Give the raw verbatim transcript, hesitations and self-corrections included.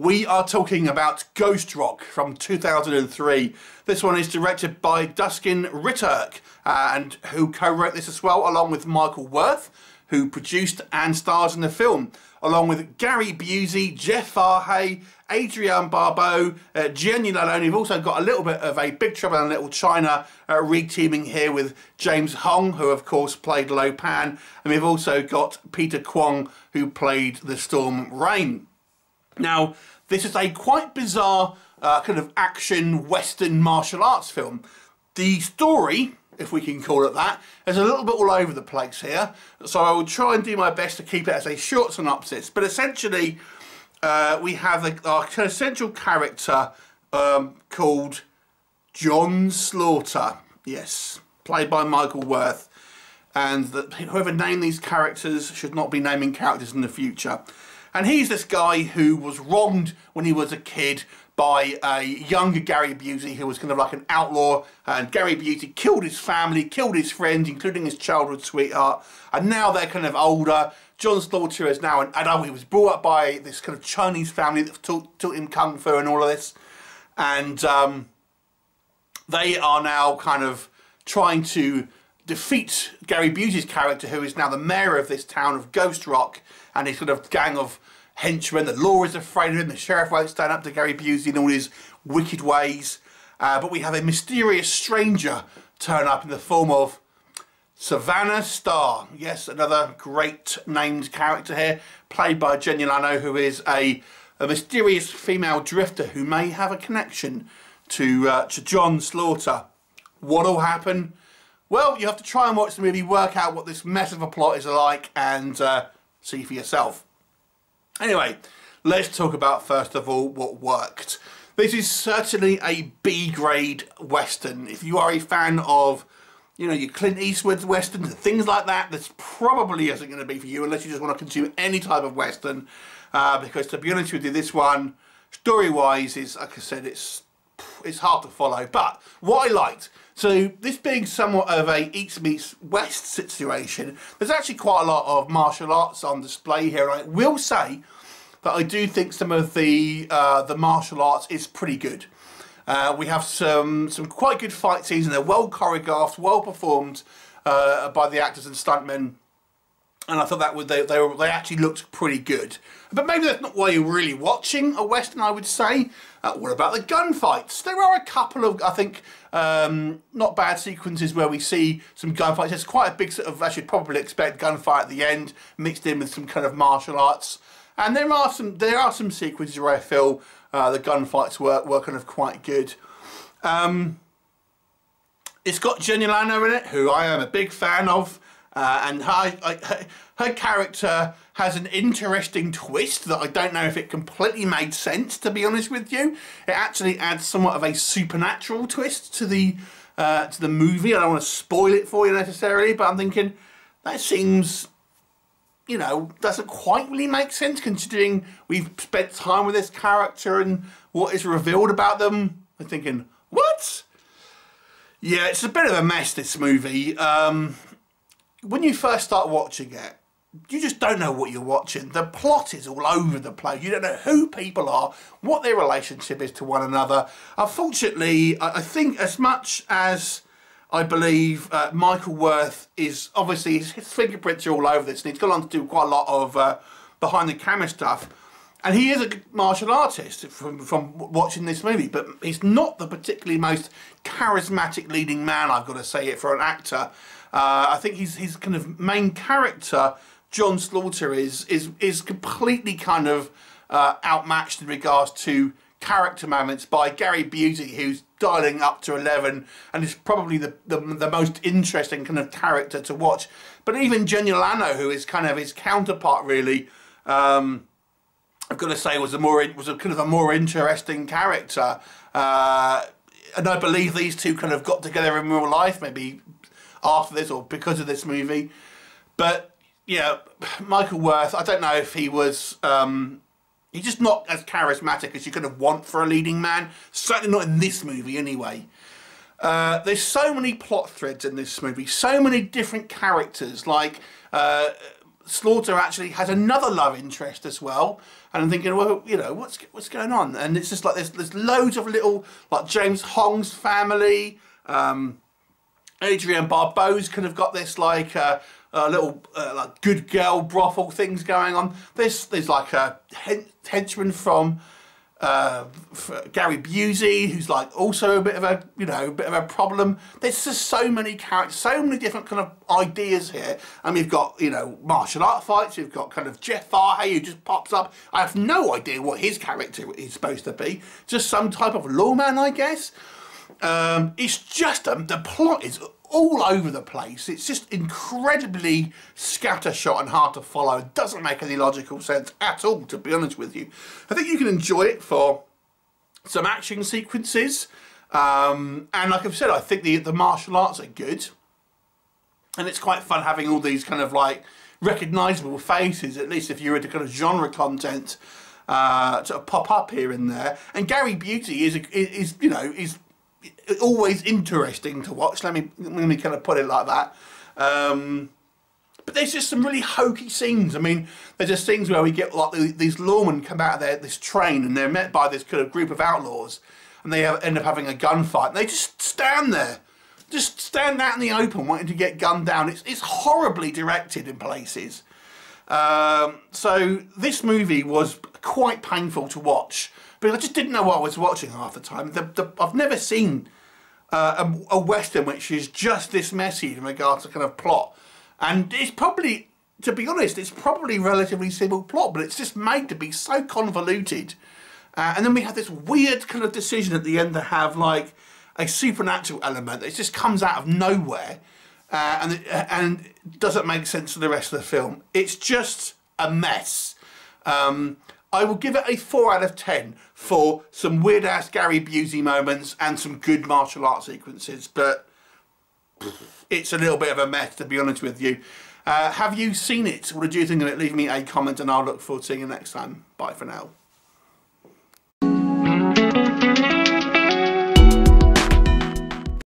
we are talking about Ghost Rock from two thousand three. This one is directed by Dustin Ritterk, uh, and who co-wrote this as well, along with Michael Worth, who produced and stars in the film, along with Gary Busey, Jeff Fahey, Adrian Barbeau, uh, Jenya. And we've also got a little bit of a Big Trouble in Little China uh, re-teaming here with James Hong, who of course played Lo Pan, and we've also got Peter Kwong, who played the Storm Rain. Now, this is a quite bizarre uh, kind of action western martial arts film. The story, if we can call it that, is a little bit all over the place here, so I will try and do my best to keep it as a short synopsis. But essentially, uh, we have a, our kind of central character um, called John Slaughter, yes, played by Michael Worth, and that whoever named these characters should not be naming characters in the future. And he's this guy who was wronged when he was a kid by a younger Gary Busey, who was kind of like an outlaw, and Gary Busey killed his family, killed his friends, including his childhood sweetheart, and now they're kind of older. John Slaughter is now an adult. He was brought up by this kind of Chinese family that taught, taught him Kung Fu and all of this, and um, they are now kind of trying to defeat Gary Busey's character, who is now the mayor of this town of Ghost Rock, and his sort of gang of henchmen. The law is afraid of him, the sheriff won't stand up to Gary Busey and all his wicked ways. Uh, but we have a mysterious stranger turn up in the form of Savannah Starr. Yes, another great named character here, played by Jenya Lano, who is a, a mysterious female drifter who may have a connection to, uh, to John Slaughter. What'll happen? Well, you have to try and watch the movie, work out what this mess of a plot is like, and uh, see for yourself. Anyway, let's talk about, first of all, what worked. This is certainly a B-grade Western. If you are a fan of, you know, your Clint Eastwood Westerns and things like that, this probably isn't going to be for you unless you just want to consume any type of Western. Uh, because, to be honest with you, this one, story-wise, is, like I said, it's, it's hard to follow. But what I liked, so this being somewhat of a East meets West situation, there's actually quite a lot of martial arts on display here. I will say that I do think some of the uh, the martial arts is pretty good. Uh, we have some some quite good fight scenes, and they're well choreographed, well performed uh, by the actors and stuntmen. And I thought that would they they, were, they actually looked pretty good. But maybe that's not why you're really watching a Western, I would say. Uh, what about the gunfights? There are a couple of, I think, um, not bad sequences where we see some gunfights. There's quite a big sort of, as you'd probably expect, gunfight at the end, mixed in with some kind of martial arts. And there are some there are some sequences where I feel uh, the gunfights were, were kind of quite good. Um, it's got Jenya Lano in it, who I am a big fan of. Uh, and her, her, her character has an interesting twist that I don't know if it completely made sense, to be honest with you. It actually adds somewhat of a supernatural twist to the uh, to the movie. I don't want to spoil it for you necessarily, but I'm thinking that seems, you know, doesn't quite really make sense considering we've spent time with this character and what is revealed about them. I'm thinking, what? Yeah, it's a bit of a mess, this movie. Um... When you first start watching it, you just don't know what you're watching. The plot is all over the place. You don't know who people are, what their relationship is to one another. Unfortunately, I think as much as I believe uh, Michael Worth is, obviously, his, his fingerprints are all over this, and he's gone on to do quite a lot of uh, behind-the-camera stuff. And he is a martial artist from, from watching this movie, but he's not the particularly most charismatic leading man, I've got to say it, for an actor. Uh, I think his his kind of main character, John Slaughter, is is is completely kind of uh, outmatched in regards to character moments by Gary Busey, who's dialing up to eleven and is probably the, the the most interesting kind of character to watch. But even Jenya Lano, who is kind of his counterpart, really, um, I've got to say, was a more was a kind of a more interesting character. Uh, and I believe these two kind of got together in real life, maybe after this or because of this movie. But yeah, Michael Worth, I don't know if he was um he's just not as charismatic as you kind of want for a leading man, certainly not in this movie anyway. Uh, there's so many plot threads in this movie, so many different characters, like uh, Slaughter actually has another love interest as well, and I'm thinking, well, you know, what's what's going on? And it's just like there's there's loads of little, like James Hong's family, um, Adrienne Barbeau's kind of got this like uh, a little uh, like good girl brothel things going on. There's there's like a hen henchman from uh, Gary Busey, who's like also a bit of a you know a bit of a problem. There's just so many characters, so many different kind of ideas here, and we've got you know martial art fights. We've got kind of Jeff Fahey who just pops up. I have no idea what his character is supposed to be. Just some type of lawman, I guess. Um, it's just um, the plot is all over the place. It's just incredibly scattershot and hard to follow. It doesn't make any logical sense at all, to be honest with you. I think you can enjoy it for some action sequences. Um, and like I've said, I think the, the martial arts are good. And it's quite fun having all these kind of like recognisable faces, at least if you're into kind of genre content, uh, to pop up here and there. And Gary Busey is, is, is you know, is always interesting to watch. Let me let me kind of put it like that. Um, but there's just some really hokey scenes. I mean, there's just scenes where we get like these lawmen come out of their, this train, and they're met by this kind of group of outlaws, and they have, end up having a gunfight. And they just stand there, just stand out in the open, wanting to get gunned down. It's it's horribly directed in places. Um, so this movie was quite painful to watch, but I just didn't know what I was watching half the time. The, the, I've never seen uh, a, a Western which is just this messy in regards to kind of plot. And it's probably, to be honest, it's probably relatively simple plot, but it's just made to be so convoluted. Uh, and then we have this weird kind of decision at the end to have like a supernatural element that just comes out of nowhere. Uh, and, it, and doesn't make sense for the rest of the film. It's just a mess. Um, I will give it a four out of ten for some weird-ass Gary Busey moments and some good martial arts sequences, but it's a little bit of a mess, to be honest with you. Uh, have you seen it? What did you think of it? Leave me a comment and I'll look forward to seeing you next time. Bye for now.